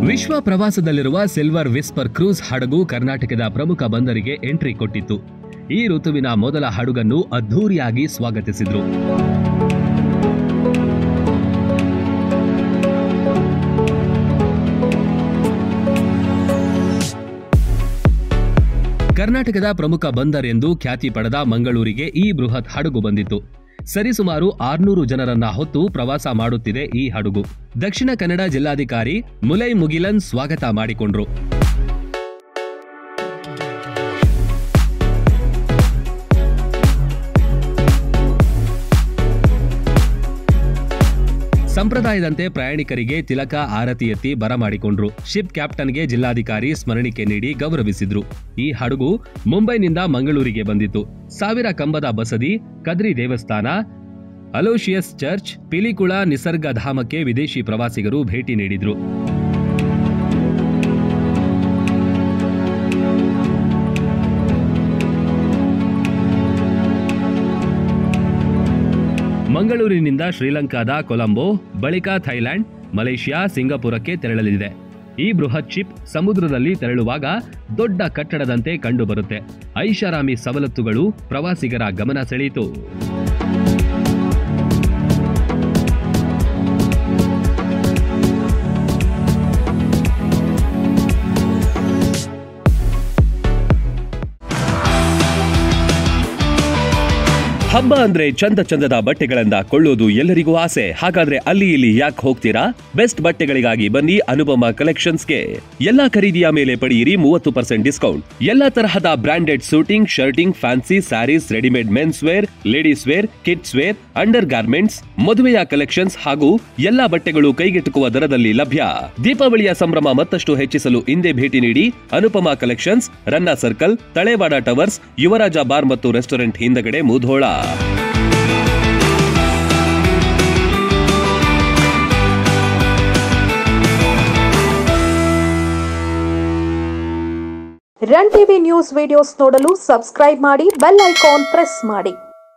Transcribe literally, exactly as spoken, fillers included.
ವಿಶ್ವ ಪ್ರವಾಸದಲ್ಲಿರುವ silver whisper cruise ಹಡಗು ಕರ್ನಾಟಕದ ಪ್ರಮುಖ ಬಂದರಿಗೆ ಎಂಟ್ರಿ ಕೊಟ್ಟಿತ್ತು. ಈ ಋತುವಿನ ಮೊದಲ ಹಡಗನ್ನು ಅದ್ಧೂರಿಯಾಗಿ ಸ್ವಾಗತಿಸಿದ್ರು. ಕರ್ನಾಟಕದ ಪ್ರಮುಖ ಬಂದರ್ ಎಂದು ಖ್ಯಾತಿ ಪಡೆದ ಮಂಗಳೂರಿಗೆ ಈ ಬೃಹತ್ ಹಡಗು ಬಂದಿತ್ತು. ಸರಿಸುಮಾರು ಆರ್ನೂರು ಜನರನ್ನ ಹೊತ್ತು ಪ್ರವಾಸ ಮಾಡುತ್ತಿದೆ ಈ ಹಡಗು. ದಕ್ಷಿಣ ಕನ್ನಡ ಜಿಲ್ಲಾಧಿಕಾರಿ ಮುಲೈ ಮುಗಿಲನ್ ಸ್ವಾಗತ ಮಾಡಿಕೊಂಡ್ರು. ಸಂಪ್ರದಾಯದಂತೆ ಪ್ರಯಾಣಿಕರಿಗೆ ತಿಲಕ ಆರತಿ ಎತ್ತಿ ಬರಮಾಡಿಕೊಂಡ್ರು. ಶಿಪ್ ಕ್ಯಾಪ್ಟನ್ಗೆ ಜಿಲ್ಲಾಧಿಕಾರಿ ಸ್ಮರಣಿಕೆ ನೀಡಿ ಗೌರವಿಸಿದ್ರು. ಈ ಹಡಗು ಮುಂಬೈನಿಂದ ಮಂಗಳೂರಿಗೆ ಬಂದಿತ್ತು. ಸಾವಿರ ಕಂಬದ ಬಸದಿ, ಕದ್ರಿ ದೇವಸ್ಥಾನ, ಅಲೋಶಿಯಸ್ ಚರ್ಚ್, ಪಿಲಿಕುಳ ನಿಸರ್ಗಧಾಮಕ್ಕೆ ವಿದೇಶಿ ಪ್ರವಾಸಿಗರು ಭೇಟಿ ನೀಡಿದ್ರು. ಮಂಗಳೂರಿನಿಂದ ಶ್ರೀಲಂಕಾದ ಕೊಲಂಬೋ, ಬಳಿಕ ಥೈಲ್ಯಾಂಡ್, ಮಲೇಷ್ಯಾ, ಸಿಂಗಾಪುರಕ್ಕೆ ತೆರಳಲಿದೆ. ಈ ಬೃಹತ್ ಶಿಪ್ ಸಮುದ್ರದಲ್ಲಿ ತೆರಳುವಾಗ ದೊಡ್ಡ ಕಟ್ಟಡದಂತೆ ಕಂಡುಬರುತ್ತೆ. ಐಷಾರಾಮಿ ಸವಲತ್ತುಗಳು ಪ್ರವಾಸಿಗರ ಗಮನ ಸೆಳೆಯಿತು. ಹಬ್ಬ ಅಂದ್ರೆ ಚಂದ ಚಂದದ ಬಟ್ಟೆಗಳನ್ನ ಕೊಳ್ಳೋದು ಎಲ್ಲರಿಗೂ ಆಸೆ. ಹಾಗಾದ್ರೆ ಅಲ್ಲಿ ಇಲ್ಲಿ ಯಾಕೆ ಹೋಗ್ತೀರಾ? ಬೆಸ್ಟ್ ಬಟ್ಟೆಗಳಿಗಾಗಿ ಬನ್ನಿ ಅನುಪಮ ಕಲೆಕ್ಷನ್ಸ್ಗೆ. ಎಲ್ಲಾ ಖರೀದಿಯ ಮೇಲೆ ಪಡೆಯಿರಿ ಮೂವತ್ತು ಪರ್ಸೆಂಟ್ ಡಿಸ್ಕೌಂಟ್. ಎಲ್ಲಾ ತರಹದ branded suiting, shirting, fancy sarees, readymade men's wear, ladies wear, kids wear, under garments, ಮದುವೆಯ ಕಲೆಕ್ಷನ್ಸ್ ಹಾಗೂ ಎಲ್ಲಾ ಬಟ್ಟೆಗಳು ಕೈಗೆಟುಕುವ ದರದಲ್ಲಿ ಲಭ್ಯ. ದೀಪಾವಳಿಯ ಸಂಭ್ರಮ ಮತ್ತಷ್ಟು ಹೆಚ್ಚಿಸಲು ಇಂದೇ ಭೇಟಿ ನೀಡಿ Anupama collections, Ranna circle, Talewada towers, Yuvaraj bar ಮತ್ತು ರೆಸ್ಟೋರೆಂಟ್ ಹಿಂದಗಡೆ Mudhol. Run TV news videos ನೋಡಲು ಸಬ್ಸ್ಕ್ರೈಬ್ ಮಾಡಿ, ಬೆಲ್ ಐಕಾನ್ ಪ್ರೆಸ್ ಮಾಡಿ.